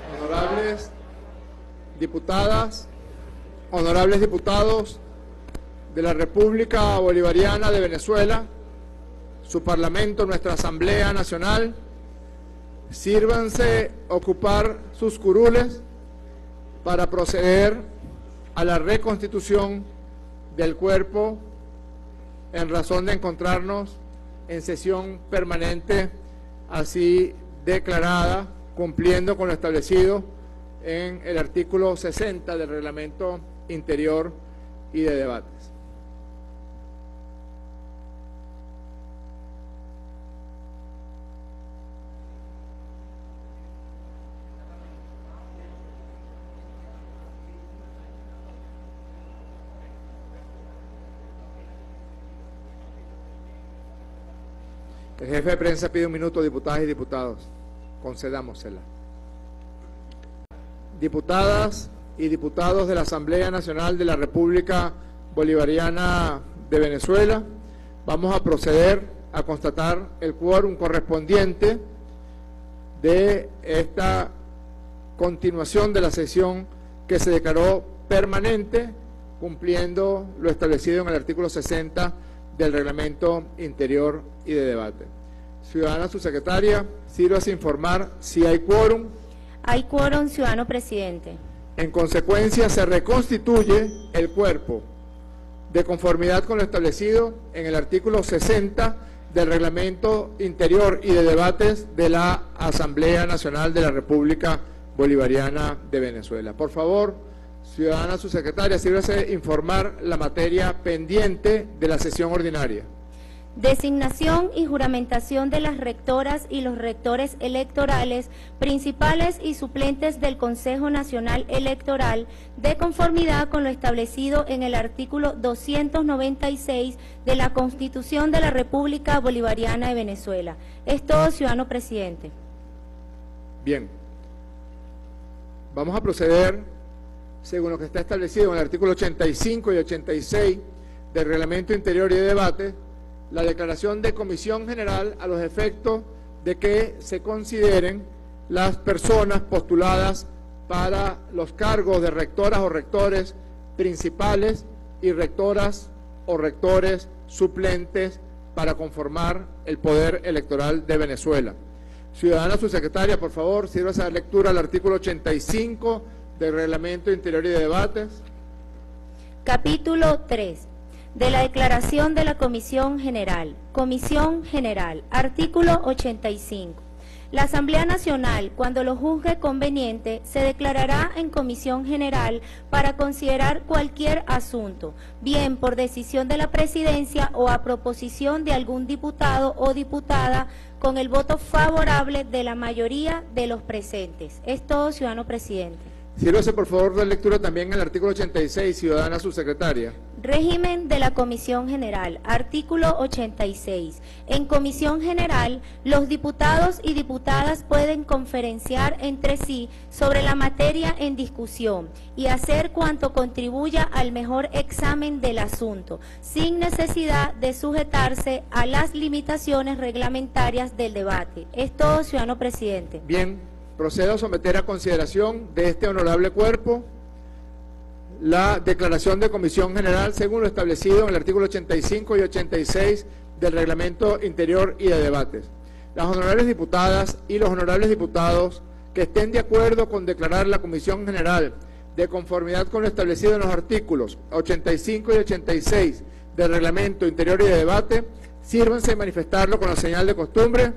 Honorables diputadas, honorables diputados de la República Bolivariana de Venezuela, su Parlamento, nuestra Asamblea Nacional, sírvanse ocupar sus curules para proceder a la reconstitución del cuerpo en razón de encontrarnos en sesión permanente, así declarada, cumpliendo con lo establecido en el artículo 60 del Reglamento Interior y de Debates. El jefe de prensa pide un minuto, diputadas y diputados. Concedámosela. Diputadas y diputados de la Asamblea Nacional de la República Bolivariana de Venezuela, vamos a proceder a constatar el quórum correspondiente de esta continuación de la sesión que se declaró permanente, cumpliendo lo establecido en el artículo 60 del Reglamento Interior y de Debate. Ciudadana subsecretaria, sírvase informar si hay quórum. Hay quórum, ciudadano presidente. En consecuencia, se reconstituye el cuerpo de conformidad con lo establecido en el artículo 60 del Reglamento Interior y de Debates de la Asamblea Nacional de la República Bolivariana de Venezuela. Por favor, ciudadana subsecretaria, sírvase informar la materia pendiente de la sesión ordinaria. Designación y juramentación de las rectoras y los rectores electorales, principales y suplentes del Consejo Nacional Electoral, de conformidad con lo establecido en el artículo 296 de la Constitución de la República Bolivariana de Venezuela. Es todo, ciudadano presidente. Bien. Vamos a proceder según lo que está establecido en el artículo 85 y 86 del Reglamento Interior y de Debate, la declaración de comisión general a los efectos de que se consideren las personas postuladas para los cargos de rectoras o rectores principales y rectoras o rectores suplentes para conformar el poder electoral de Venezuela. Ciudadana subsecretaria, por favor, sírvase a dar lectura al artículo 85 del Reglamento Interior y de Debates. Capítulo 3. De la declaración de la Comisión General. Comisión General. Artículo 85. La Asamblea Nacional, cuando lo juzgue conveniente, se declarará en Comisión General para considerar cualquier asunto, bien por decisión de la Presidencia o a proposición de algún diputado o diputada, con el voto favorable de la mayoría de los presentes. Es todo, ciudadano presidente. Sírvase, por favor, de lectura también el artículo 86, ciudadana subsecretaria. Régimen de la Comisión General. Artículo 86. En Comisión General, los diputados y diputadas pueden conferenciar entre sí sobre la materia en discusión y hacer cuanto contribuya al mejor examen del asunto, sin necesidad de sujetarse a las limitaciones reglamentarias del debate. Es todo, ciudadano presidente. Bien, procedo a someter a consideración de este honorable cuerpo la declaración de Comisión General según lo establecido en el artículo 85 y 86 del Reglamento Interior y de Debates. Las honorables diputadas y los honorables diputados que estén de acuerdo con declarar la Comisión General de conformidad con lo establecido en los artículos 85 y 86 del Reglamento Interior y de Debate, sírvanse de manifestarlo con la señal de costumbre.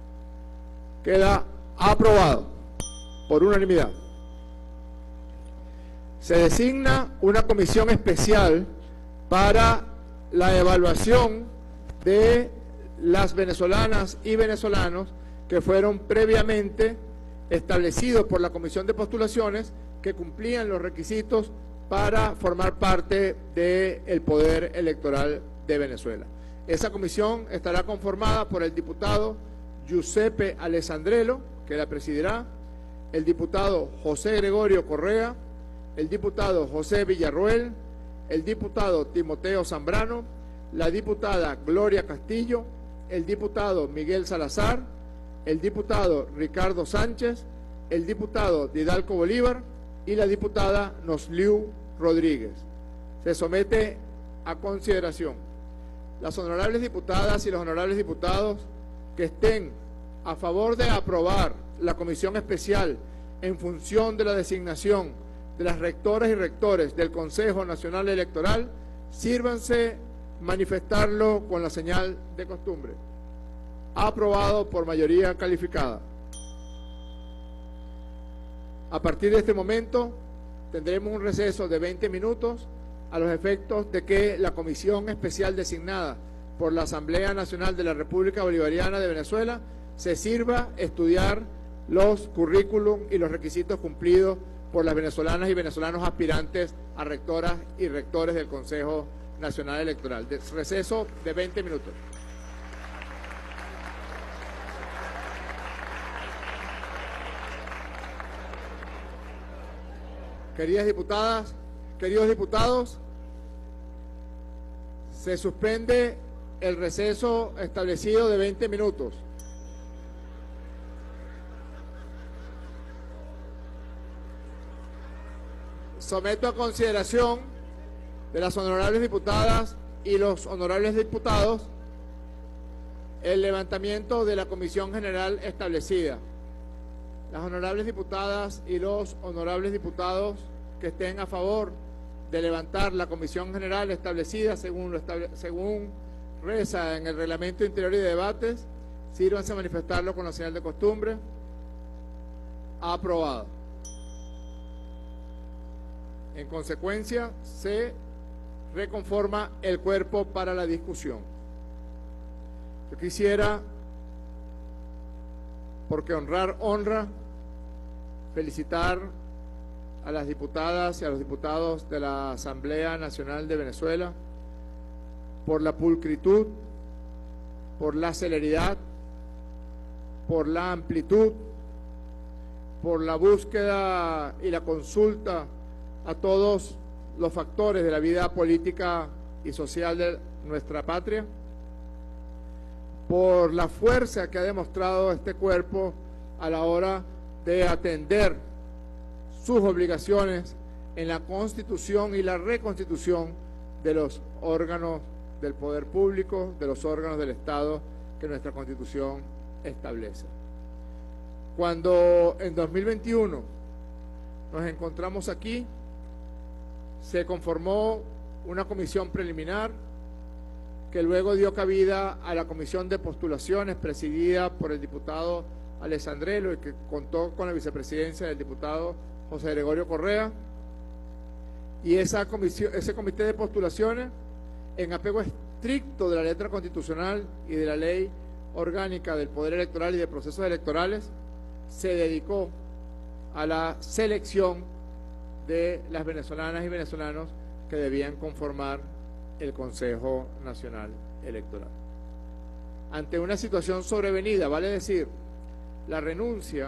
Queda aprobado por unanimidad. Se designa una comisión especial para la evaluación de las venezolanas y venezolanos que fueron previamente establecidos por la Comisión de Postulaciones, que cumplían los requisitos para formar parte del poder electoral de Venezuela. Esa comisión estará conformada por el diputado Giuseppe Alessandrello, que la presidirá, el diputado José Gregorio Correa, el diputado José Villarroel, el diputado Timoteo Zambrano, la diputada Gloria Castillo, el diputado Miguel Salazar, el diputado Ricardo Sánchez, el diputado Didalco Bolívar y la diputada Nosliu Rodríguez. Se somete a consideración. Las honorables diputadas y los honorables diputados que estén a favor de aprobar la comisión especial en función de la designación de las rectoras y rectores del Consejo Nacional Electoral, sírvanse manifestarlo con la señal de costumbre. Aprobado por mayoría calificada. A partir de este momento tendremos un receso de 20 minutos a los efectos de que la comisión especial designada por la Asamblea Nacional de la República Bolivariana de Venezuela se sirva estudiar los currículum y los requisitos cumplidos por las venezolanas y venezolanos aspirantes a rectoras y rectores del Consejo Nacional Electoral. Receso de 20 minutos. Queridas diputadas, queridos diputados, se suspende el receso establecido de 20 minutos. Someto a consideración de las honorables diputadas y los honorables diputados el levantamiento de la comisión general establecida. Las honorables diputadas y los honorables diputados que estén a favor de levantar la comisión general establecida según reza en el reglamento interior y de debates, sírvanse a manifestarlo con la señal de costumbre. Aprobado. En consecuencia, se reconforma el cuerpo para la discusión. Yo quisiera, porque honrar honra, felicitar a las diputadas y a los diputados de la Asamblea Nacional de Venezuela por la pulcritud, por la celeridad, por la amplitud, por la búsqueda y la consulta a todos los factores de la vida política y social de nuestra patria, por la fuerza que ha demostrado este cuerpo a la hora de atender sus obligaciones en la constitución y la reconstitución de los órganos del poder público, de los órganos del Estado que nuestra Constitución establece. Cuando en 2021 nos encontramos aquí, se conformó una comisión preliminar que luego dio cabida a la comisión de postulaciones presidida por el diputado Alessandrello y que contó con la vicepresidencia del diputado José Gregorio Correa, y ese comité de postulaciones, en apego estricto de la letra constitucional y de la ley orgánica del Poder Electoral y de procesos electorales, se dedicó a la selección de las venezolanas y venezolanos que debían conformar el Consejo Nacional Electoral. Ante una situación sobrevenida, vale decir, la renuncia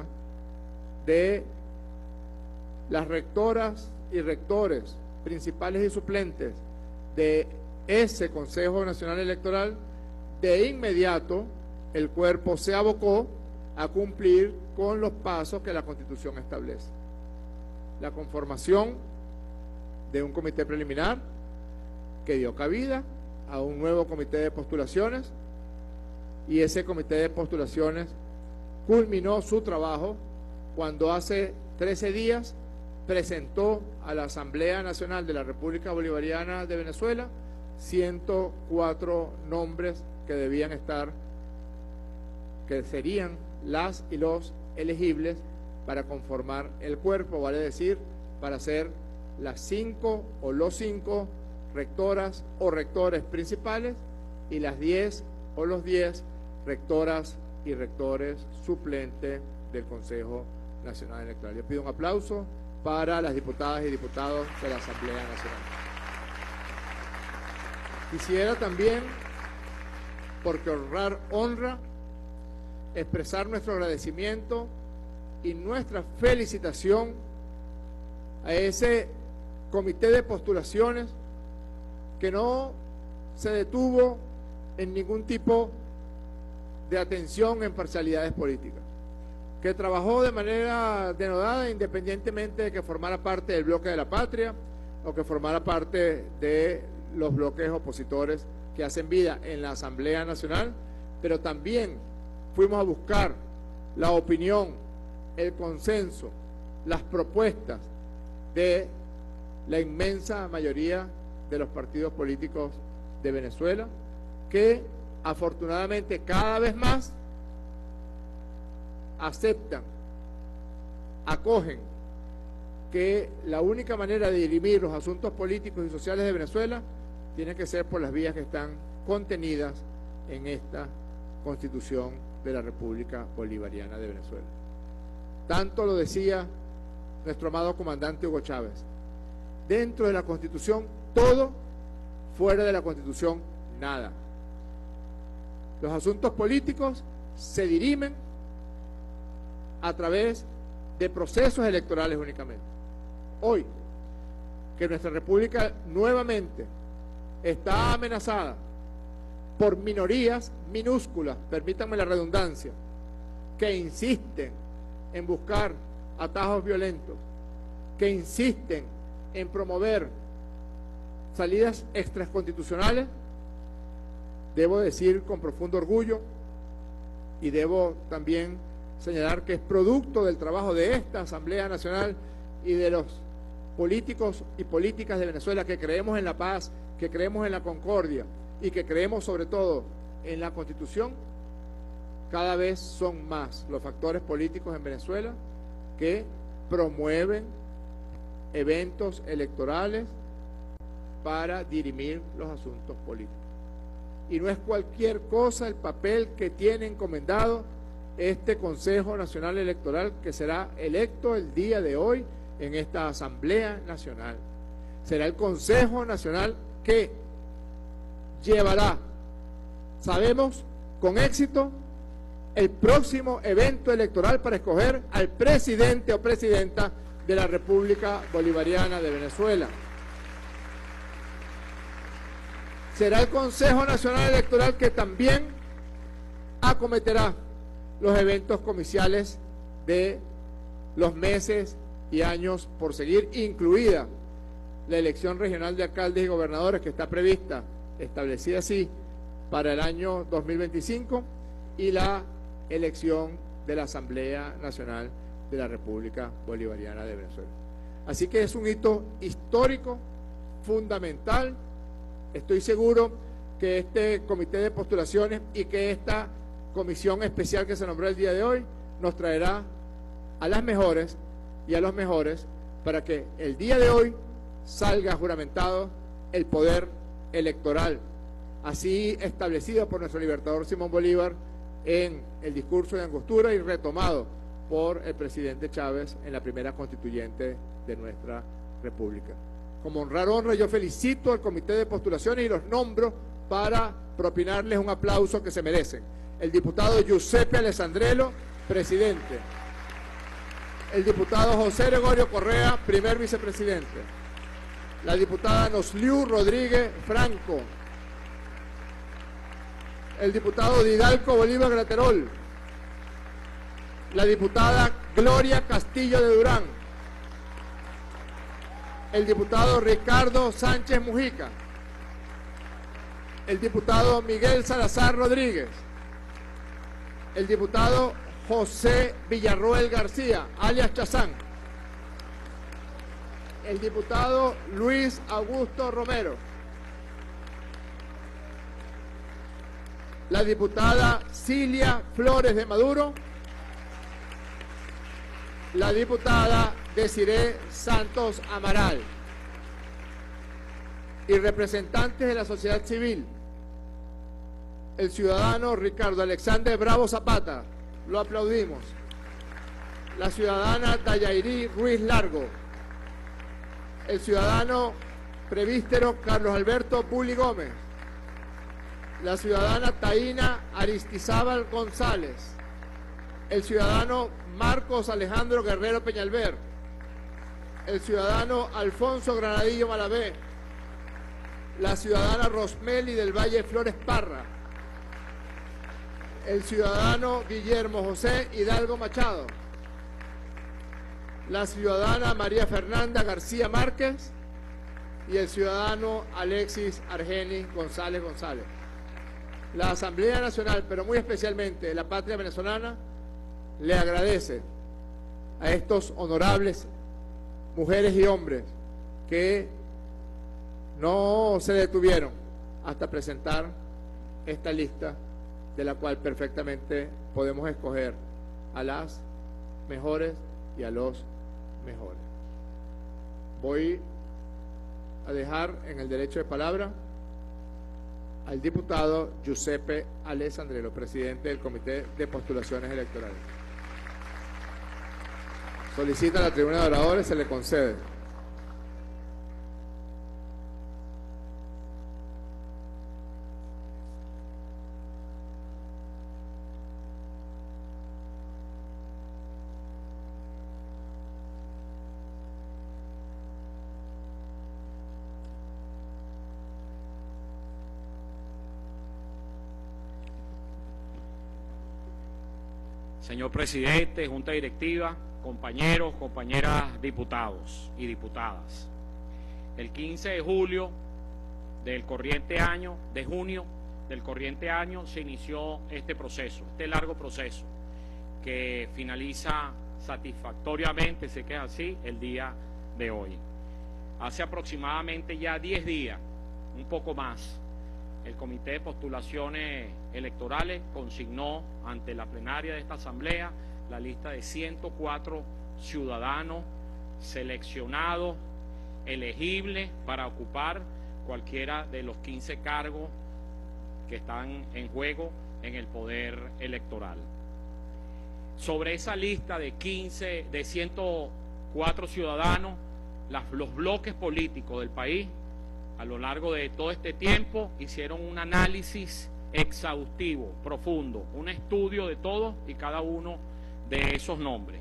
de las rectoras y rectores principales y suplentes de ese Consejo Nacional Electoral, de inmediato el cuerpo se abocó a cumplir con los pasos que la Constitución establece. La conformación de un comité preliminar que dio cabida a un nuevo comité de postulaciones, y ese comité de postulaciones culminó su trabajo cuando hace 13 días presentó a la Asamblea Nacional de la República Bolivariana de Venezuela 104 nombres que debían estar, que serían las y los elegibles para conformar el cuerpo, vale decir, para ser las 5 o los 5 rectoras o rectores principales y las 10 o los 10 rectoras y rectores suplentes del Consejo Nacional Electoral. Yo pido un aplauso para las diputadas y diputados de la Asamblea Nacional. Quisiera también, porque honrar honra, expresar nuestro agradecimiento y nuestra felicitación a ese comité de postulaciones que no se detuvo en ningún tipo de atención en parcialidades políticas, que trabajó de manera denodada independientemente de que formara parte del bloque de la patria o que formara parte de los bloques opositores que hacen vida en la Asamblea Nacional, pero también fuimos a buscar la opinión, el consenso, las propuestas de la inmensa mayoría de los partidos políticos de Venezuela, que afortunadamente cada vez más aceptan, acogen que la única manera de dirimir los asuntos políticos y sociales de Venezuela tiene que ser por las vías que están contenidas en esta Constitución de la República Bolivariana de Venezuela. Tanto lo decía nuestro amado comandante Hugo Chávez: dentro de la Constitución todo, fuera de la Constitución nada. Los asuntos políticos se dirimen a través de procesos electorales únicamente. Hoy, que nuestra república nuevamente está amenazada por minorías minúsculas, permítanme la redundancia, que insisten en buscar atajos violentos, que insisten en promover salidas extraconstitucionales, debo decir con profundo orgullo, y debo también señalar que es producto del trabajo de esta Asamblea Nacional y de los políticos y políticas de Venezuela que creemos en la paz, que creemos en la concordia y que creemos sobre todo en la Constitución. Cada vez son más los factores políticos en Venezuela que promueven eventos electorales para dirimir los asuntos políticos. Y no es cualquier cosa el papel que tiene encomendado este Consejo Nacional Electoral, que será electo el día de hoy en esta Asamblea Nacional. Será el Consejo Nacional que llevará, sabemos, con éxito, el próximo evento electoral para escoger al presidente o presidenta de la República Bolivariana de Venezuela. Será el Consejo Nacional Electoral que también acometerá los eventos comiciales de los meses y años por seguir, incluida la elección regional de alcaldes y gobernadores que está prevista, establecida así, para el año 2025, y la elección de la Asamblea Nacional de la República Bolivariana de Venezuela. Así que es un hito histórico, fundamental. Estoy seguro que este comité de postulaciones y que esta comisión especial que se nombró el día de hoy nos traerá a las mejores y a los mejores para que el día de hoy salga juramentado el poder electoral, así establecido por nuestro libertador Simón Bolívar en el discurso de Angostura y retomado por el presidente Chávez en la primera constituyente de nuestra república. Como honrar honra, yo felicito al comité de postulaciones y los nombro para propinarles un aplauso que se merecen. El diputado Giuseppe Alessandrello, presidente. El diputado José Gregorio Correa, primer vicepresidente. La diputada Nosliu Rodríguez Franco. El diputado Didalco Bolívar Graterol. La diputada Gloria Castillo de Durán. El diputado Ricardo Sánchez Mujica. El diputado Miguel Salazar Rodríguez. El diputado José Villarroel García, alias Chazán. El diputado Luis Augusto Romero. La diputada Cilia Flores de Maduro. La diputada Desiree Santos Amaral. Y representantes de la sociedad civil, el ciudadano Ricardo Alexander Bravo Zapata, lo aplaudimos. La ciudadana Dayairí Ruiz Largo. El ciudadano prevístero Carlos Alberto Puli Gómez. La ciudadana Taína Aristizábal González. El ciudadano Marcos Alejandro Guerrero Peñalver. El ciudadano Alfonso Granadillo Malavé. La ciudadana Rosmeli del Valle Flores Parra. el ciudadano Guillermo José Hidalgo Machado, la ciudadana María Fernanda García Márquez y el ciudadano Alexis Argenis González González. La Asamblea Nacional, pero muy especialmente la patria venezolana, le agradece a estos honorables mujeres y hombres que no se detuvieron hasta presentar esta lista, de la cual perfectamente podemos escoger a las mejores y a los mejores. Voy a dejar en el derecho de palabra al diputado Giuseppe Alessandrello, presidente del Comité de Postulaciones Electorales. Solicita a la tribuna de oradores, se le concede. Señor presidente, junta directiva, compañeros, compañeras diputados y diputadas. El 15 de julio del corriente año, se inició este proceso, este largo proceso, que finaliza satisfactoriamente, sé que es así, el día de hoy. Hace aproximadamente ya 10 días, un poco más, el Comité de Postulaciones Electorales consignó ante la plenaria de esta Asamblea la lista de 104 ciudadanos seleccionados, elegibles para ocupar cualquiera de los 15 cargos que están en juego en el poder electoral. Sobre esa lista de 104 ciudadanos, los bloques políticos del país, a lo largo de todo este tiempo, hicieron un análisis exhaustivo, profundo, un estudio de todos y cada uno de esos nombres,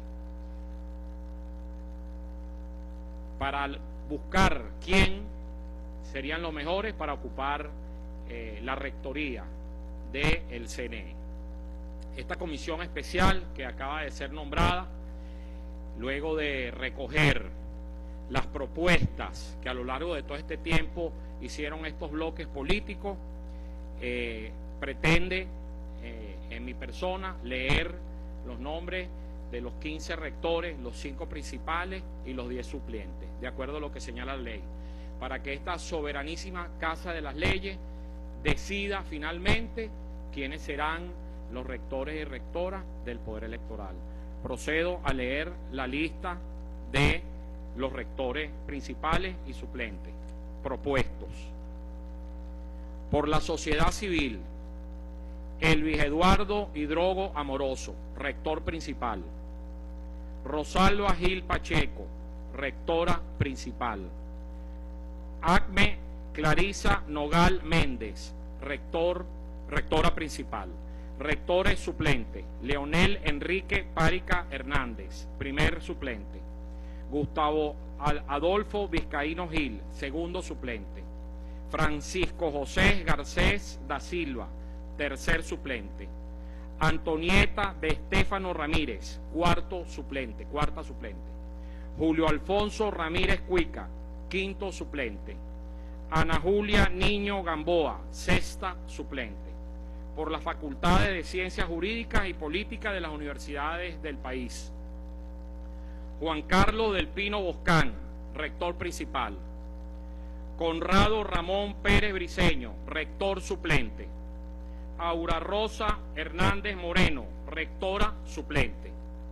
para buscar quién serían los mejores para ocupar la rectoría del CNE. Esta comisión especial que acaba de ser nombrada, luego de recoger las propuestas que a lo largo de todo este tiempo hicieron estos bloques políticos, pretende en mi persona leer los nombres de los 15 rectores, los 5 principales y los 10 suplentes, de acuerdo a lo que señala la ley, para que esta soberanísima Casa de las Leyes decida finalmente quiénes serán los rectores y rectoras del Poder Electoral. Procedo a leer la lista de los rectores principales y suplentes propuestos. Por la sociedad civil, Elvis Eduardo Hidrogo Amoroso, rector principal. Rosalba Gil Pacheco, rectora principal. Acme Clarisa Nogal Méndez, rectora principal. Rectores suplentes: Leonel Enrique Párica Hernández, primer suplente. Gustavo Adolfo Vizcaíno Gil, segundo suplente. Francisco José Garcés da Silva, tercer suplente. Antonieta de Estéfano Ramírez, cuarta suplente. Julio Alfonso Ramírez Cuica, quinto suplente. Ana Julia Niño Gamboa, sexta suplente. Por las facultades de Ciencias Jurídicas y Políticas de las universidades del país: Juan Carlos del Pino Boscán, rector principal. Conrado Ramón Pérez Briceño, rector suplente. Aura Rosa Hernández Moreno, rectora suplente.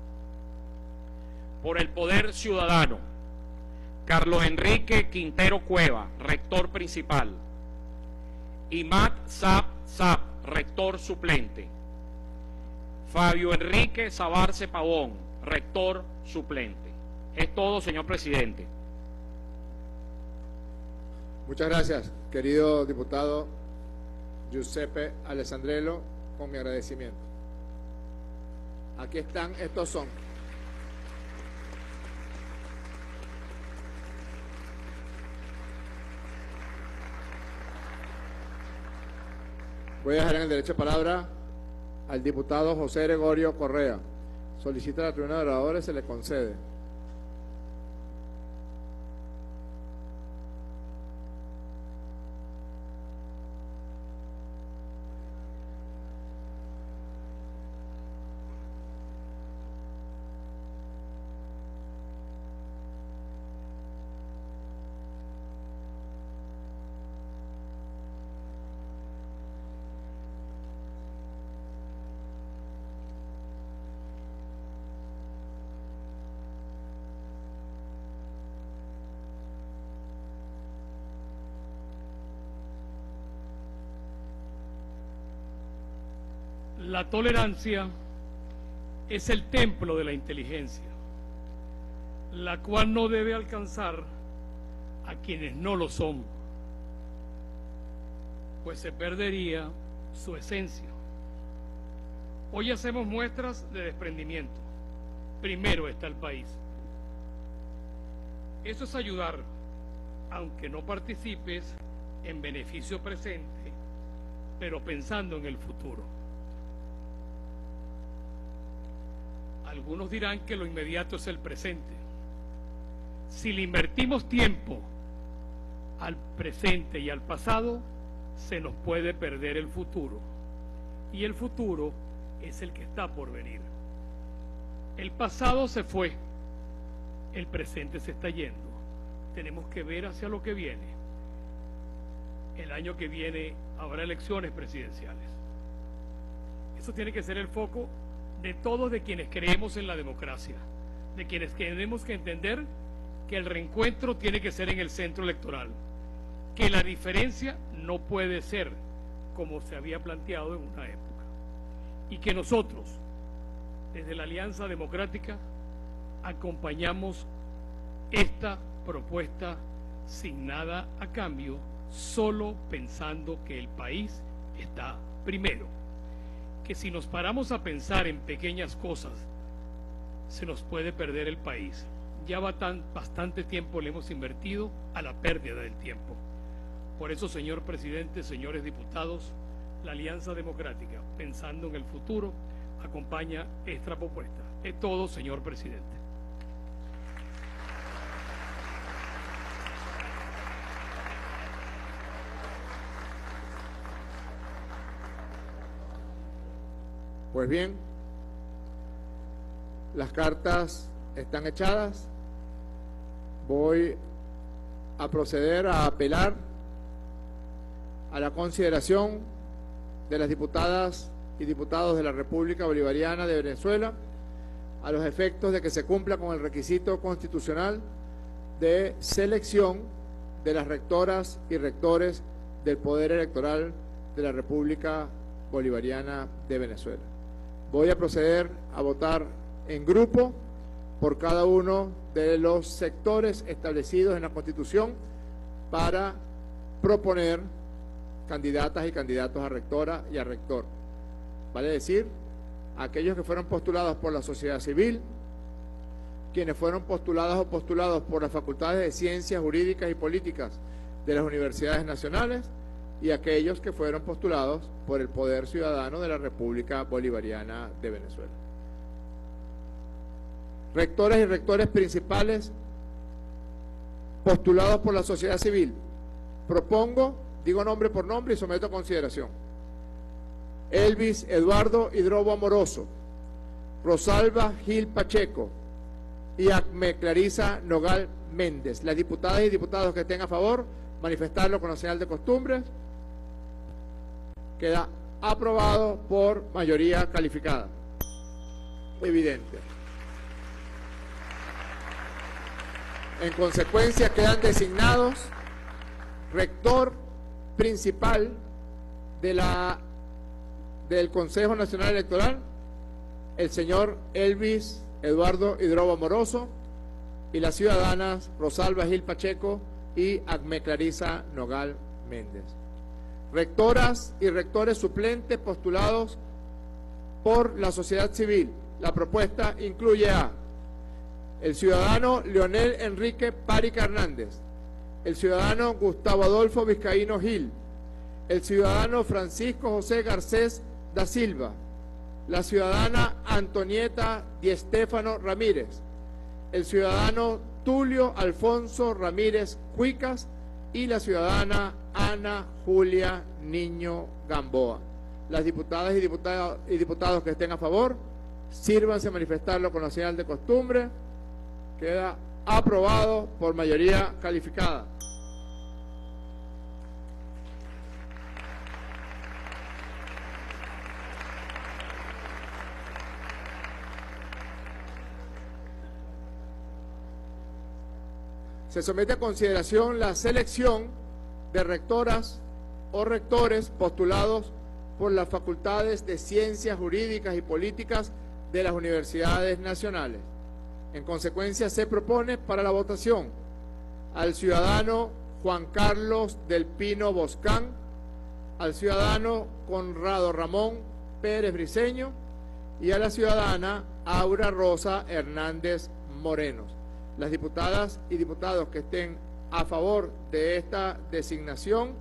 Por el Poder Ciudadano: Carlos Enrique Quintero Cueva, rector principal. Imad Zap, rector suplente. Fabio Enrique Sabarce Pavón, rector suplente. Es todo, señor presidente. Muchas gracias, querido diputado Giuseppe Alessandrello, con mi agradecimiento. Aquí están, estos son. Voy a dejar en el derecho de palabra al diputado José Gregorio Correa. Solicita la tribuna de oradores, se le concede. La tolerancia es el templo de la inteligencia, la cual no debe alcanzar a quienes no lo son, pues se perdería su esencia. Hoy hacemos muestras de desprendimiento. Primero está el país. Eso es ayudar, aunque no participes en beneficio presente, pero pensando en el futuro. Algunos dirán que lo inmediato es el presente. Si le invertimos tiempo al presente y al pasado, se nos puede perder el futuro. Y el futuro es el que está por venir. El pasado se fue, el presente se está yendo. Tenemos que ver hacia lo que viene. El año que viene habrá elecciones presidenciales. Eso tiene que ser el foco de todos, de quienes creemos en la democracia, de quienes tenemos que entender que el reencuentro tiene que ser en el centro electoral, que la diferencia no puede ser como se había planteado en una época, y que nosotros, desde la Alianza Democrática, acompañamos esta propuesta sin nada a cambio, solo pensando que el país está primero. Que si nos paramos a pensar en pequeñas cosas, se nos puede perder el país. Ya bastante tiempo le hemos invertido a la pérdida del tiempo. Por eso, señor presidente, señores diputados, la Alianza Democrática, pensando en el futuro, acompaña esta propuesta. Es todo, señor presidente. Pues bien, las cartas están echadas. Voy a proceder a apelar a la consideración de las diputadas y diputados de la República Bolivariana de Venezuela a los efectos de que se cumpla con el requisito constitucional de selección de las rectoras y rectores del Poder Electoral de la República Bolivariana de Venezuela. Voy a proceder a votar en grupo por cada uno de los sectores establecidos en la Constitución para proponer candidatas y candidatos a rectora y a rector. Vale decir, aquellos que fueron postulados por la sociedad civil, quienes fueron postuladas o postulados por las facultades de Ciencias Jurídicas y Políticas de las universidades nacionales, y aquellos que fueron postulados por el Poder Ciudadano de la República Bolivariana de Venezuela. Rectores y rectores principales postulados por la sociedad civil. Propongo, digo nombre por nombre y someto a consideración: Elvis Eduardo Hidrobo Amoroso, Rosalba Gil Pacheco y Acme Clarisa Nogal Méndez. Las diputadas y diputados que estén a favor, manifestarlo con la señal de costumbre. Queda aprobado por mayoría calificada. Evidente. En consecuencia, quedan designados rector principal del Consejo Nacional Electoral, el señor Elvis Eduardo Hidrobo Amoroso, y las ciudadanas Rosalba Gil Pacheco y Acme Clarisa Nogal Méndez. Rectoras y rectores suplentes postulados por la sociedad civil. La propuesta incluye a el ciudadano Leonel Enrique Párica Hernández, el ciudadano Gustavo Adolfo Vizcaíno Gil, el ciudadano Francisco José Garcés da Silva, la ciudadana Antonieta Di Stéfano Ramírez, el ciudadano Tulio Alfonso Ramírez Cuicas y la ciudadana Ana Julia Niño Gamboa. Las diputadas y diputados que estén a favor, sírvanse a manifestarlo con la señal de costumbre. Queda aprobado por mayoría calificada. Se somete a consideración la selección de rectoras o rectores postulados por las facultades de Ciencias Jurídicas y Políticas de las universidades nacionales. En consecuencia, se propone para la votación al ciudadano Juan Carlos del Pino Boscán, al ciudadano Conrado Ramón Pérez Briceño y a la ciudadana Aura Rosa Hernández Morenos. Las diputadas y diputados que estén a favor de esta designación,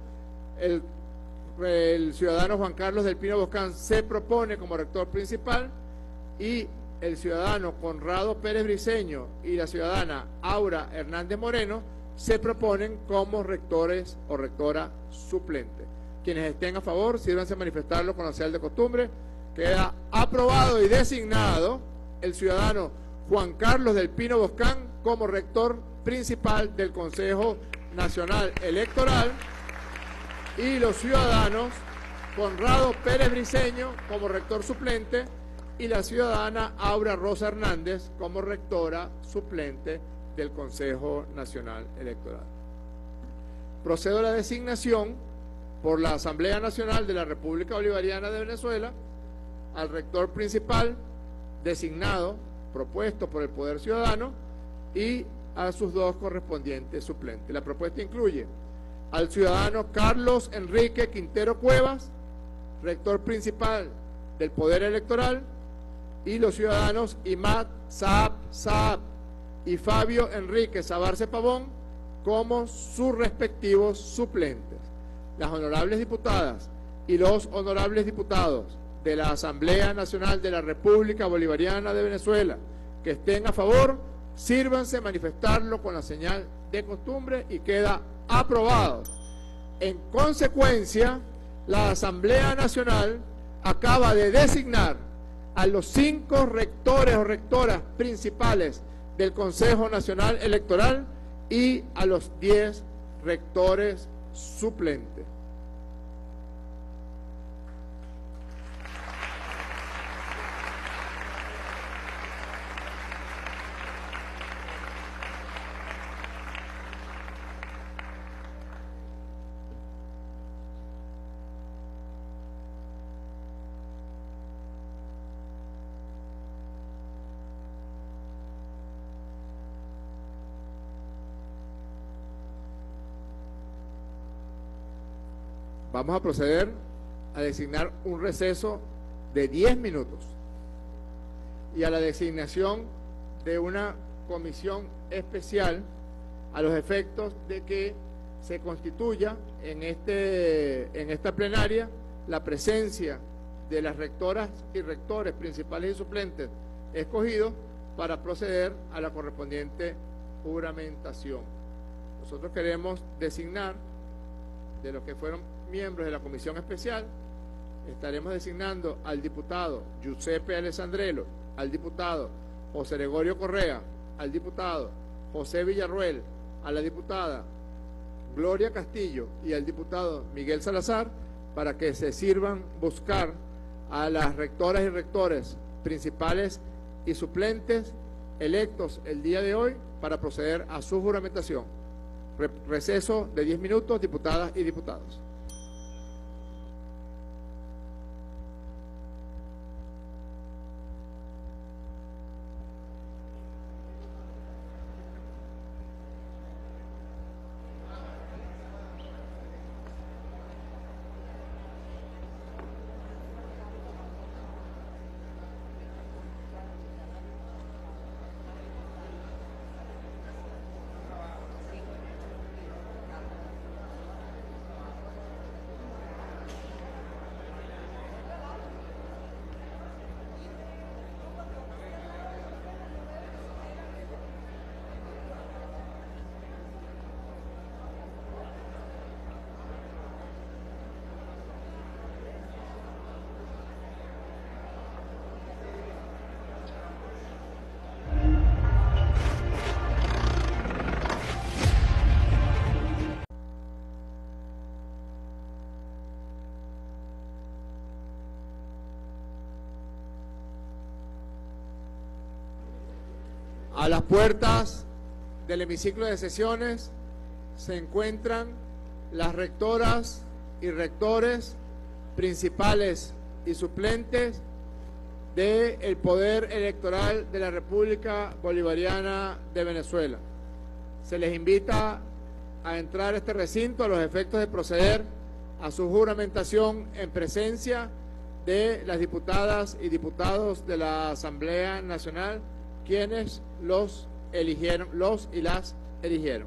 el ciudadano Juan Carlos del Pino Boscán se propone como rector principal y el ciudadano Conrado Pérez Briceño y la ciudadana Aura Hernández Moreno se proponen como rectores o rectora suplente. Quienes estén a favor, sírvanse a manifestarlo con la señal de costumbre. Queda aprobado y designado el ciudadano Juan Carlos del Pino Boscán como rector principal del Consejo Nacional Electoral y los ciudadanos Conrado Pérez Briceño como rector suplente y la ciudadana Aura Rosa Hernández como rectora suplente del Consejo Nacional Electoral. Procedo a la designación por la Asamblea Nacional de la República Bolivariana de Venezuela al rector principal designado, propuesto por el Poder Ciudadano, y a sus dos correspondientes suplentes. La propuesta incluye al ciudadano Carlos Enrique Quintero Cuevas, rector principal del Poder Electoral, y los ciudadanos Imad Saab y Fabio Enrique Sabarce Pavón como sus respectivos suplentes. Las honorables diputadas y los honorables diputados de la Asamblea Nacional de la República Bolivariana de Venezuela que estén a favor, sírvanse a manifestarlo con la señal de costumbre y queda aprobado. En consecuencia, la Asamblea Nacional acaba de designar a los 5 rectores o rectoras principales del Consejo Nacional Electoral y a los 10 rectores suplentes. Vamos a proceder a designar un receso de 10 minutos y a la designación de una comisión especial a los efectos de que se constituya en esta plenaria la presencia de las rectoras y rectores principales y suplentes escogidos para proceder a la correspondiente juramentación. Nosotros queremos designar de los que fueron miembros de la comisión especial. Estaremos designando al diputado Giuseppe Alessandrello, al diputado José Gregorio Correa, al diputado José Villarruel, a la diputada Gloria Castillo y al diputado Miguel Salazar para que se sirvan buscar a las rectoras y rectores principales y suplentes electos el día de hoy para proceder a su juramentación. Receso de 10 minutos, diputadas y diputados. puertas del hemiciclo de sesiones se encuentran las rectoras y rectores principales y suplentes del Poder Electoral de la República Bolivariana de Venezuela. Se les invita a entrar a este recinto a los efectos de proceder a su juramentación en presencia de las diputadas y diputados de la Asamblea Nacional, quienes los y las eligieron.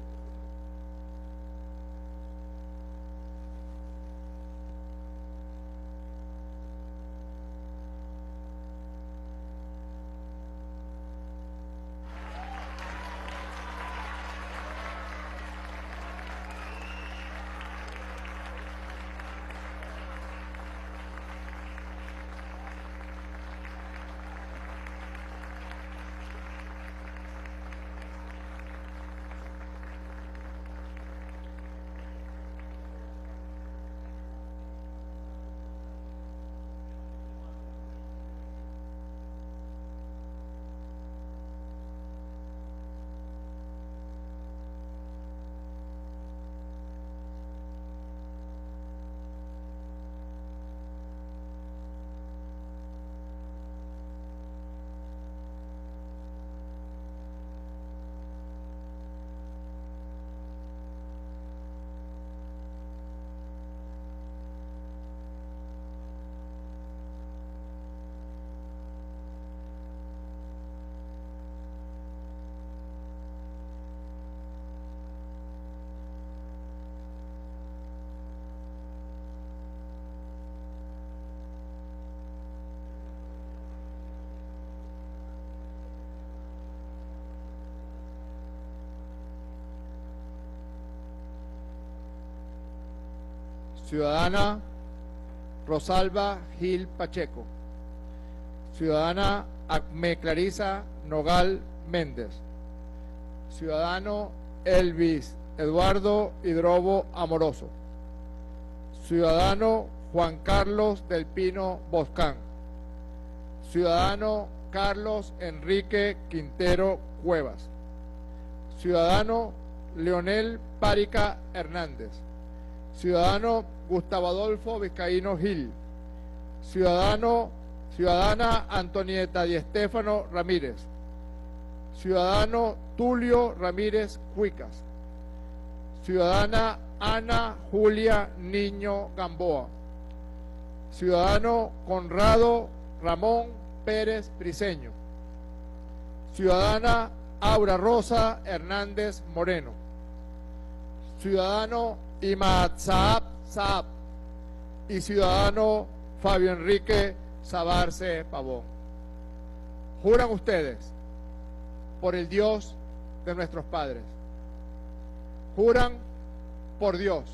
Ciudadana Rosalba Gil Pacheco. Ciudadana Acme Clarisa Nogal Méndez. Ciudadano Elvis Eduardo Hidrobo Amoroso. Ciudadano Juan Carlos del Pino Boscán. Ciudadano Carlos Enrique Quintero Cuevas. Ciudadano Leonel Párica Hernández. Ciudadano Gustavo Adolfo Vizcaíno Gil. Ciudadana Antonieta Di Stéfano Ramírez. Ciudadano Tulio Ramírez Cuicas. Ciudadana Ana Julia Niño Gamboa. Ciudadano Conrado Ramón Pérez Briceño. Ciudadana Aura Rosa Hernández Moreno. Ciudadano Imad Saab y ciudadano Fabio Enrique Sabarce Pavón. Juran ustedes por el Dios de nuestros padres. Juran por Dios.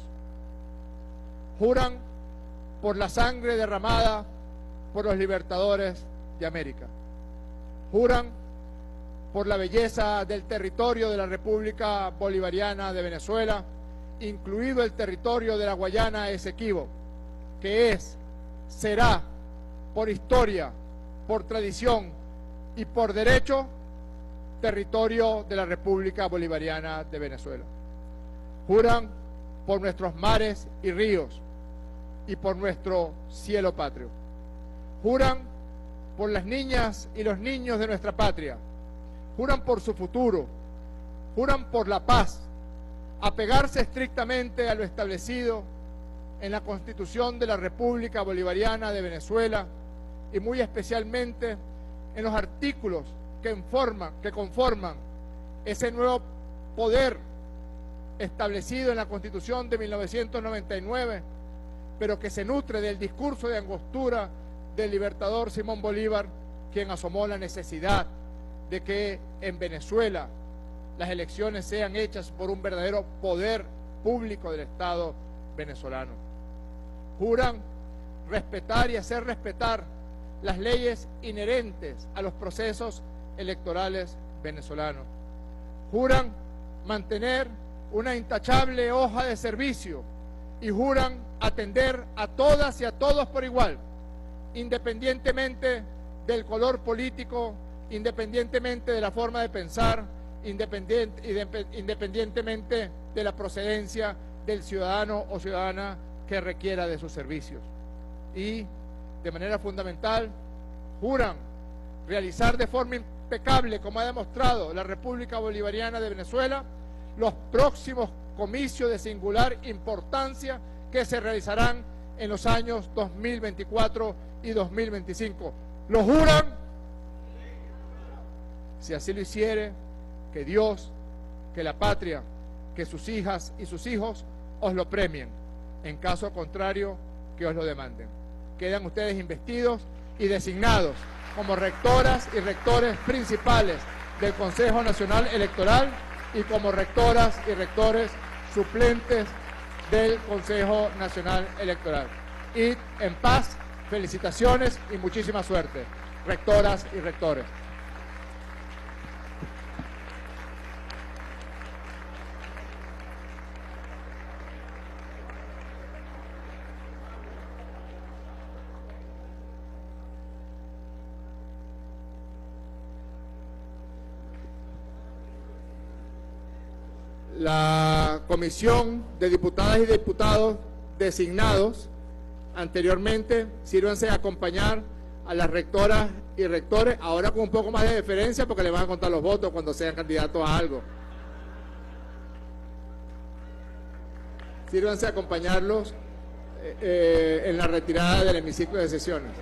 Juran por la sangre derramada por los libertadores de América. Juran por la belleza del territorio de la República Bolivariana de Venezuela, incluido el territorio de la Guayana Esequibo, que es, será, por historia, por tradición y por derecho, territorio de la República Bolivariana de Venezuela. Juran por nuestros mares y ríos y por nuestro cielo patrio. Juran por las niñas y los niños de nuestra patria. Juran por su futuro. Juran por la paz, apegarse estrictamente a lo establecido en la Constitución de la República Bolivariana de Venezuela y muy especialmente en los artículos que conforman ese nuevo poder establecido en la Constitución de 1999, pero que se nutre del discurso de angostura del libertador Simón Bolívar, quien asomó la necesidad de que en Venezuela las elecciones sean hechas por un verdadero poder público del Estado venezolano. Juran respetar y hacer respetar las leyes inherentes a los procesos electorales venezolanos. Juran mantener una intachable hoja de servicio y juran atender a todas y a todos por igual, independientemente del color político independientemente de la forma de pensar, independientemente de la procedencia del ciudadano o ciudadana que requiera de sus servicios. Y, de manera fundamental, juran realizar de forma impecable, como ha demostrado la República Bolivariana de Venezuela, los próximos comicios de singular importancia que se realizarán en los años 2024 y 2025. ¿Lo juran? Si así lo hiciere, que Dios, que la patria, que sus hijas y sus hijos os lo premien. En caso contrario, que os lo demanden. Quedan ustedes investidos y designados como rectoras y rectores principales del Consejo Nacional Electoral y como rectoras y rectores suplentes del Consejo Nacional Electoral. Y en paz, felicitaciones y muchísima suerte, rectoras y rectores. La comisión de diputadas y diputados designados anteriormente, sírvanse a acompañar a las rectoras y rectores, ahora con un poco más de deferencia porque le van a contar los votos cuando sean candidatos a algo. Sírvanse a acompañarlos en la retirada del hemiciclo de sesiones.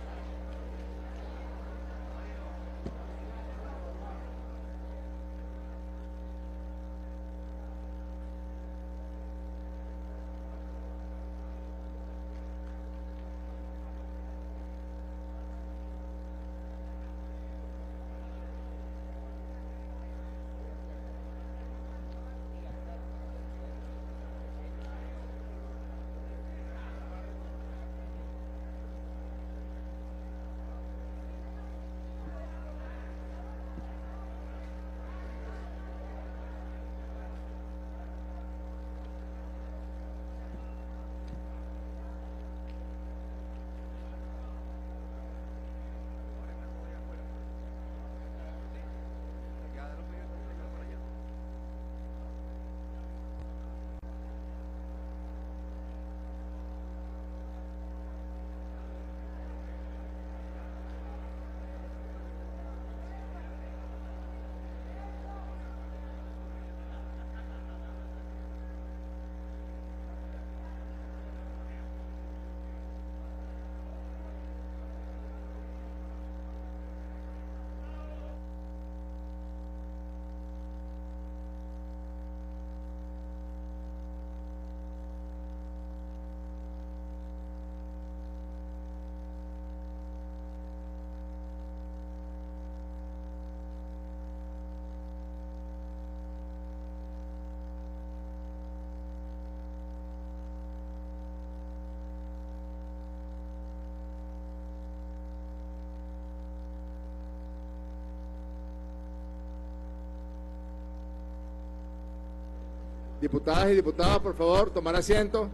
Diputadas y diputados, por favor, tomar asiento.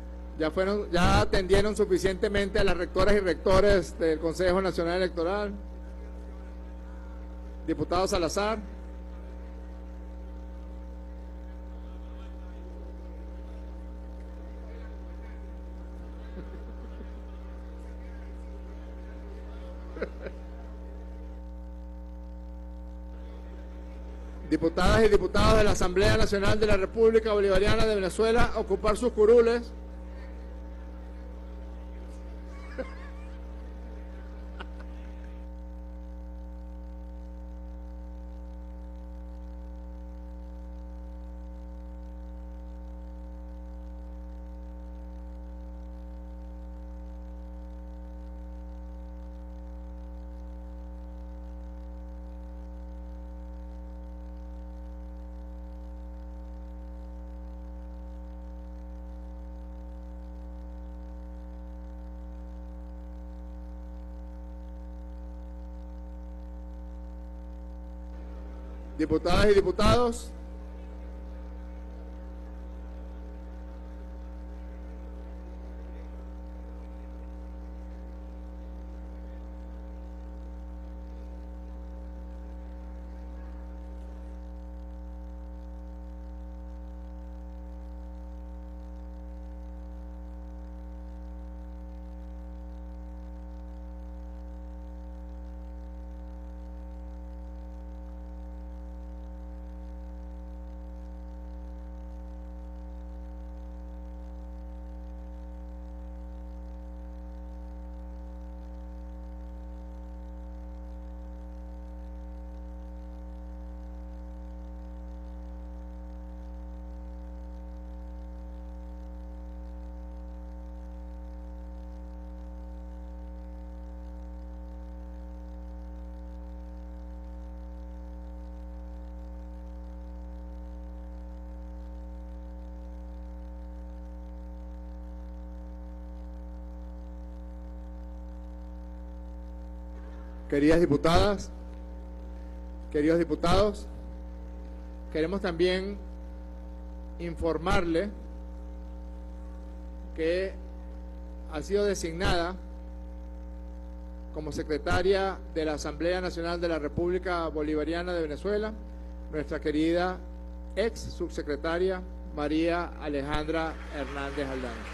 Ya atendieron suficientemente a las rectoras y rectores del Consejo Nacional Electoral. Diputado Salazar. Diputadas y diputados de la Asamblea Nacional de la República Bolivariana de Venezuela, ocupar sus curules. Diputadas y diputados, Queridas diputadas, queridos diputados, queremos también informarle que ha sido designada como secretaria de la Asamblea Nacional de la República Bolivariana de Venezuela nuestra querida ex subsecretaria María Alejandra Hernández Aldana.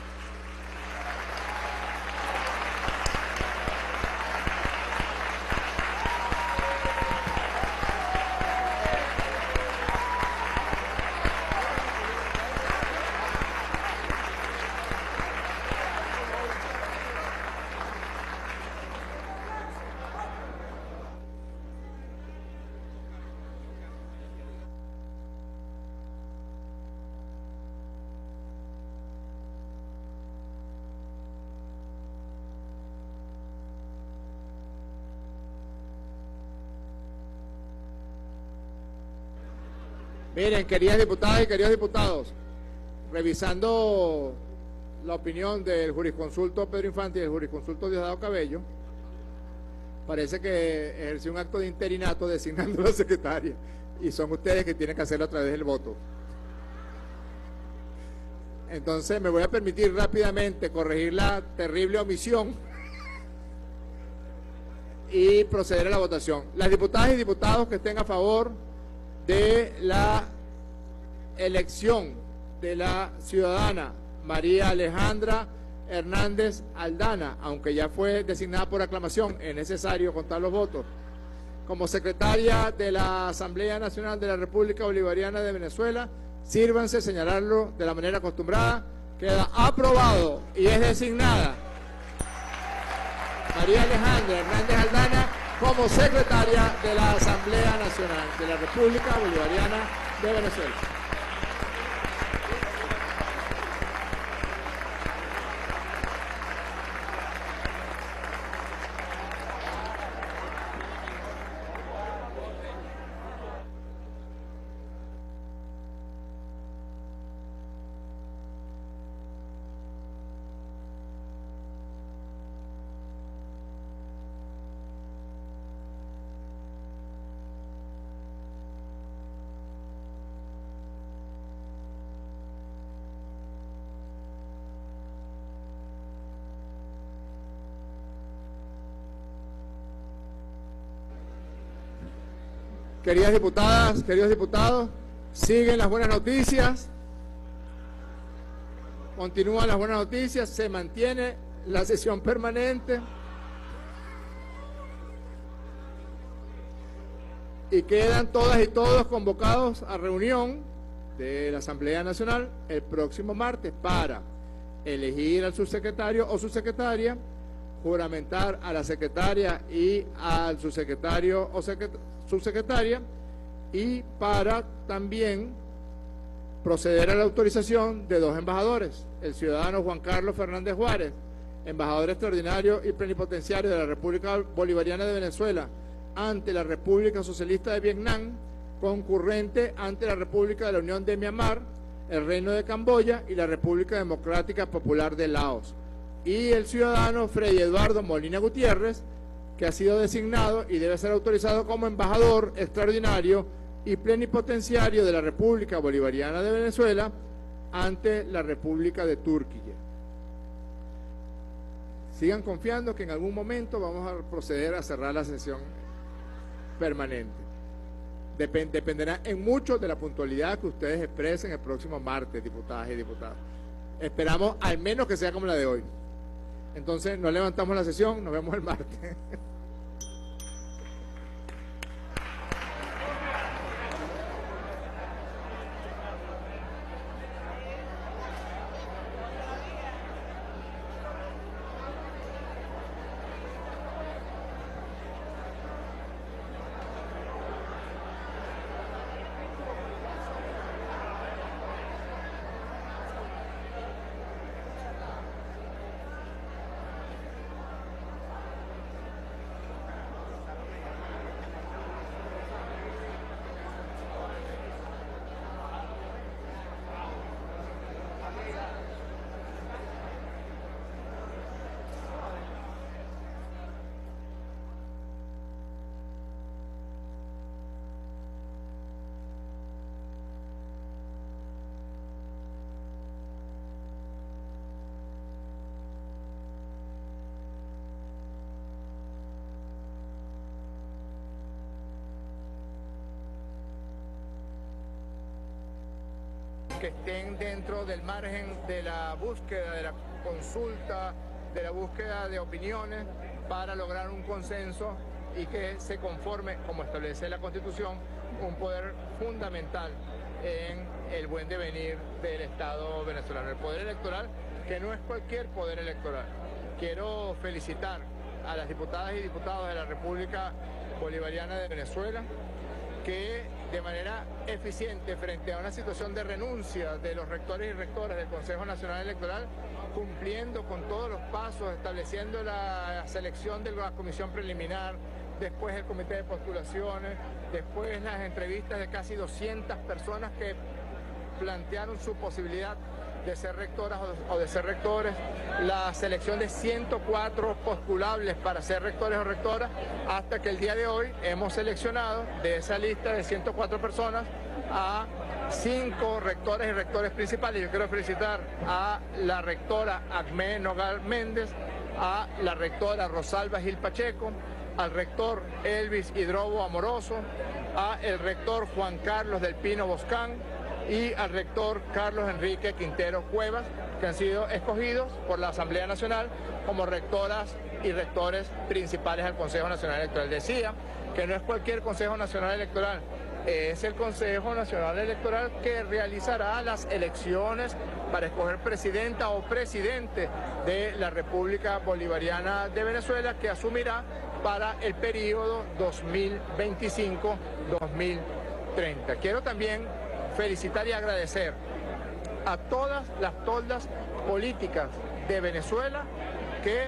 Miren, queridas diputadas y queridos diputados, revisando la opinión del jurisconsulto Pedro Infante y del jurisconsulto Diosdado Cabello, parece que ejerció un acto de interinato designando a la secretaria, y son ustedes que tienen que hacerlo a través del voto. Entonces me voy a permitir rápidamente corregir la terrible omisión y proceder a la votación. Las diputadas y diputados que estén a favor de la elección de la ciudadana María Alejandra Hernández Aldana, aunque ya fue designada por aclamación, es necesario contar los votos, como secretaria de la Asamblea Nacional de la República Bolivariana de Venezuela, sírvanse señalarlo de la manera acostumbrada. Queda aprobado y es designada María Alejandra Hernández Aldana como secretaria de la Asamblea Nacional de la República Bolivariana de Venezuela. Queridas diputadas, queridos diputados, siguen las buenas noticias, continúan las buenas noticias, se mantiene la sesión permanente y quedan todas y todos convocados a reunión de la Asamblea Nacional el próximo martes para elegir al subsecretario o subsecretaria, juramentar a la secretaria y al subsecretario o subsecretaria, y para también proceder a la autorización de dos embajadores, el ciudadano Juan Carlos Fernández Juárez, embajador extraordinario y plenipotenciario de la República Bolivariana de Venezuela ante la República Socialista de Vietnam, concurrente ante la República de la Unión de Myanmar, el Reino de Camboya y la República Democrática Popular de Laos, y el ciudadano Freddy Eduardo Molina Gutiérrez, que ha sido designado y debe ser autorizado como embajador extraordinario y plenipotenciario de la República Bolivariana de Venezuela ante la República de Turquía. Sigan confiando que en algún momento vamos a proceder a cerrar la sesión permanente. Dependerá en mucho de la puntualidad que ustedes expresen el próximo martes, diputadas y diputados. Esperamos al menos que sea como la de hoy. Entonces, no levantamos la sesión, nos vemos el martes. que estén dentro del margen de la búsqueda, de la consulta, de la búsqueda de opiniones para lograr un consenso y que se conforme, como establece la Constitución, un poder fundamental en el buen devenir del Estado venezolano. El poder electoral, que no es cualquier poder electoral. Quiero felicitar a las diputadas y diputados de la República Bolivariana de Venezuela, que de manera eficiente frente a una situación de renuncia de los rectores y rectoras del Consejo Nacional Electoral, cumpliendo con todos los pasos, estableciendo la selección de la comisión preliminar, después el comité de postulaciones, después las entrevistas de casi 200 personas que plantearon su posibilidad de ser rectoras o de ser rectores, la selección de 104 postulables para ser rectores o rectoras, hasta que el día de hoy hemos seleccionado de esa lista de 104 personas a 5 rectores y rectores principales. Yo quiero felicitar a la rectora Acmé Nogal Méndez, a la rectora Rosalba Gil Pacheco, al rector Elvis Hidrobo Amoroso, a el rector Juan Carlos del Pino Boscán y al rector Carlos Enrique Quintero Cuevas, que han sido escogidos por la Asamblea Nacional como rectoras y rectores principales al Consejo Nacional Electoral. Decía que no es cualquier Consejo Nacional Electoral, es el Consejo Nacional Electoral que realizará las elecciones para escoger presidenta o presidente de la República Bolivariana de Venezuela, que asumirá para el periodo 2025-2030. Quiero también felicitar y agradecer a todas las toldas políticas de Venezuela que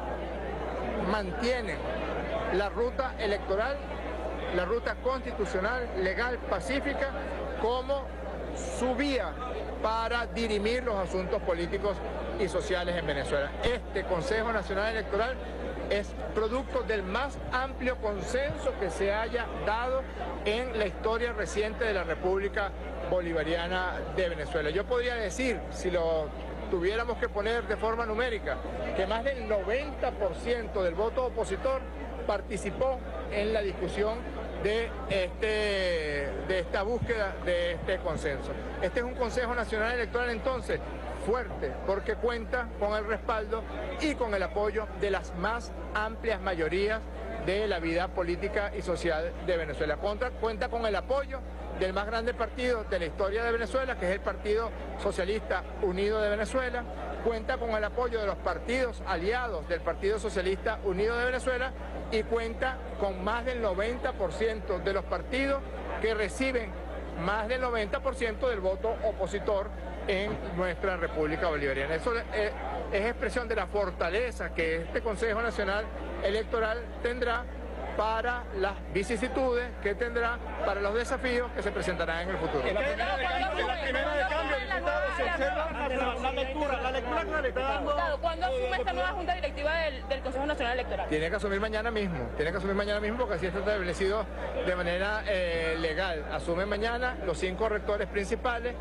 mantienen la ruta electoral, la ruta constitucional, legal, pacífica, como su vía para dirimir los asuntos políticos y sociales en Venezuela. Este Consejo Nacional Electoral es producto del más amplio consenso que se haya dado en la historia reciente de la República Bolivariana de Venezuela. Yo podría decir, si lo tuviéramos que poner de forma numérica, que más del 90% del voto opositor participó en la discusión de esta búsqueda de este consenso. Este es un Consejo Nacional Electoral entonces fuerte, porque cuenta con el respaldo y con el apoyo de las más amplias mayorías de la vida política y social de Venezuela. Cuenta con el apoyo del más grande partido de la historia de Venezuela, que es el Partido Socialista Unido de Venezuela. Cuenta con el apoyo de los partidos aliados del Partido Socialista Unido de Venezuela y cuenta con más del 90% de los partidos que reciben más del 90% del voto opositor en nuestra República Bolivariana. Eso es expresión de la fortaleza que este Consejo Nacional Electoral tendrá para las vicisitudes que tendrá, para los desafíos que se presentarán en el futuro. En la primera de cambio, diputado, se observa la lectura que le está dando. ¿Cuándo asume esta nueva Junta Directiva del Consejo Nacional Electoral? Tiene que asumir mañana mismo, porque así está establecido de manera legal. Asumen mañana los 5 rectores principales.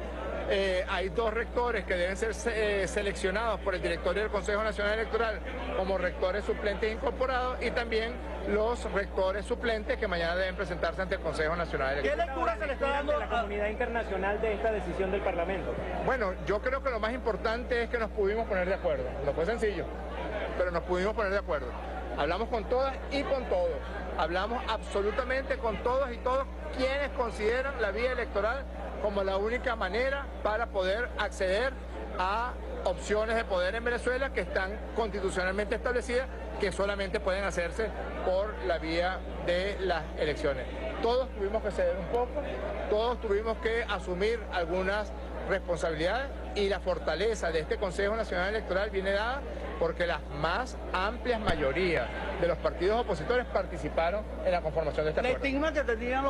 Hay 2 rectores que deben ser seleccionados por el directorio del Consejo Nacional Electoral como rectores suplentes incorporados, y también los rectores suplentes que mañana deben presentarse ante el Consejo Nacional Electoral. ¿Qué lectura se le está dando a la comunidad internacional de esta decisión del Parlamento? Bueno, yo creo que lo más importante es que nos pudimos poner de acuerdo. No fue sencillo, pero nos pudimos poner de acuerdo. Hablamos con todas y con todos. Hablamos absolutamente con todos y todos quienes consideran la vía electoral como la única manera para poder acceder a opciones de poder en Venezuela que están constitucionalmente establecidas, que solamente pueden hacerse por la vía de las elecciones. Todos tuvimos que ceder un poco, todos tuvimos que asumir algunas responsabilidades, y la fortaleza de este Consejo Nacional Electoral viene dada porque las más amplias mayorías de los partidos opositores participaron en la conformación de este acuerdo. El estigma que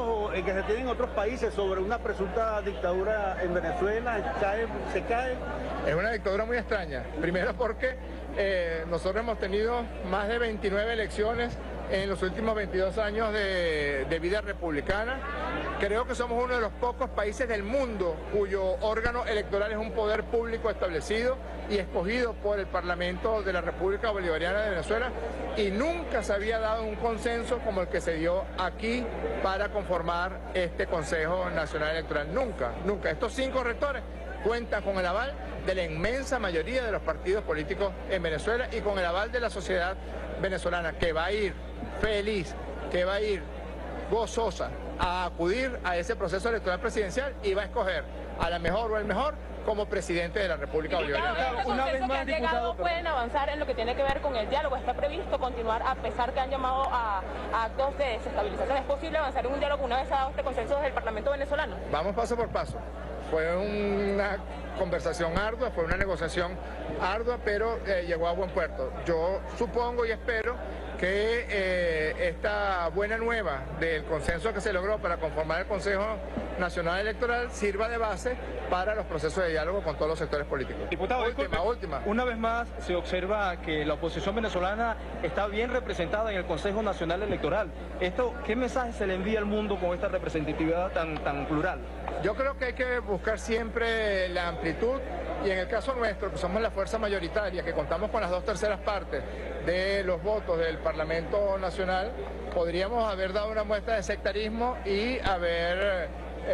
se tiene en otros países sobre una presunta dictadura en Venezuela, se cae. Es una dictadura muy extraña, primero porque nosotros hemos tenido más de 29 elecciones en los últimos 22 años de vida republicana. Creo que somos uno de los pocos países del mundo cuyo órgano electoral es un poder público establecido y escogido por el Parlamento de la República Bolivariana de Venezuela, y nunca se había dado un consenso como el que se dio aquí para conformar este Consejo Nacional Electoral. Nunca, nunca. Estos 5 rectores cuentan con el aval de la inmensa mayoría de los partidos políticos en Venezuela y con el aval de la sociedad venezolana, que va a ir feliz, que va a ir gozosa a acudir a ese proceso electoral presidencial y va a escoger a la mejor o el mejor como presidente de la República Bolivariana. Una vez más, diputado, ¿pueden avanzar en lo que tiene que ver con el diálogo? ¿Está previsto continuar a pesar que han llamado a actos de desestabilización? ¿Es posible avanzar en un diálogo una vez ha dado este consenso desde el Parlamento venezolano? Vamos paso por paso. Fue una conversación ardua, fue una negociación ardua, pero llegó a buen puerto. Yo supongo y espero que esta buena nueva del consenso que se logró para conformar el Consejo Nacional Electoral sirva de base para los procesos de diálogo con todos los sectores políticos. Diputado, última. Una vez más se observa que la oposición venezolana está bien representada en el Consejo Nacional Electoral. ¿Qué mensaje se le envía al mundo con esta representatividad tan plural? Yo creo que hay que buscar siempre la amplitud, y en el caso nuestro, que somos la fuerza mayoritaria, que contamos con las 2/3 partes de los votos del Parlamento Nacional, podríamos haber dado una muestra de sectarismo y haber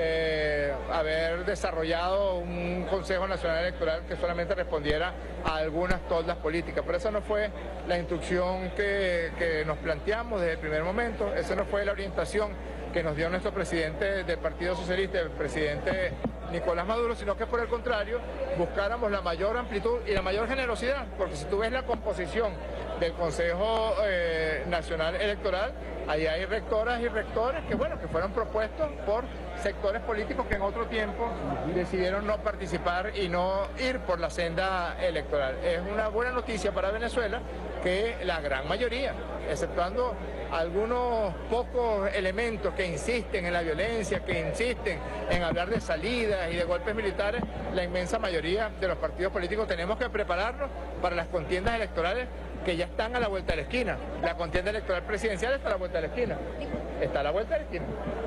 desarrollado un Consejo Nacional Electoral que solamente respondiera a algunas toldas políticas. Pero esa no fue la instrucción que nos planteamos desde el primer momento, esa no fue la orientación que nos dio nuestro presidente del Partido Socialista, el presidente Nicolás Maduro, sino que por el contrario buscáramos la mayor amplitud y la mayor generosidad, porque si tú ves la composición del Consejo Nacional Electoral, ahí hay rectoras y rectores que fueron propuestos por sectores políticos que en otro tiempo decidieron no participar y no ir por la senda electoral. Es una buena noticia para Venezuela que la gran mayoría, exceptuando algunos pocos elementos que insisten en la violencia, que insisten en hablar de salidas y de golpes militares, la inmensa mayoría de los partidos políticos tenemos que prepararnos para las contiendas electorales que ya están a la vuelta de la esquina. La contienda electoral presidencial está a la vuelta de la esquina. Está a la vuelta de la esquina.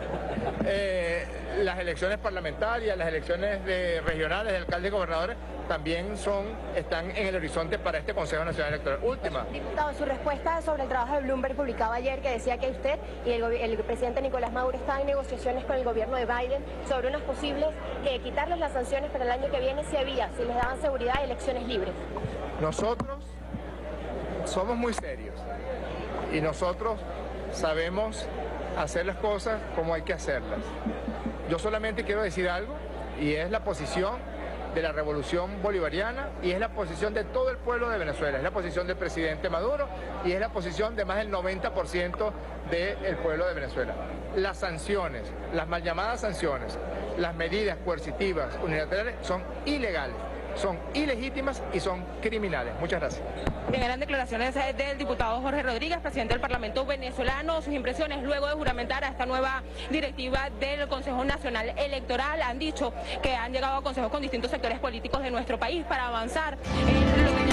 Las elecciones parlamentarias, las elecciones regionales de alcaldes y gobernadores también están en el horizonte para este Consejo Nacional Electoral. Última. Diputado, su respuesta sobre el trabajo de Bloomberg publicado ayer, que decía que usted y el presidente Nicolás Maduro estaban en negociaciones con el gobierno de Biden sobre unas posibles quitarles las sanciones para el año que viene si les daban seguridad y elecciones libres. Nosotros somos muy serios y nosotros sabemos hacer las cosas como hay que hacerlas. Yo solamente quiero decir algo, y es la posición de la revolución bolivariana y es la posición de todo el pueblo de Venezuela, es la posición del presidente Maduro y es la posición de más del 90% del pueblo de Venezuela. Las sanciones, las mal llamadas sanciones, las medidas coercitivas unilaterales son ilegales, son ilegítimas y son criminales. Muchas gracias. Bien, eran declaraciones del diputado Jorge Rodríguez, presidente del Parlamento venezolano. Sus impresiones luego de juramentar a esta nueva directiva del Consejo Nacional Electoral. Han dicho que han llegado a consejos con distintos sectores políticos de nuestro país para avanzar en lo que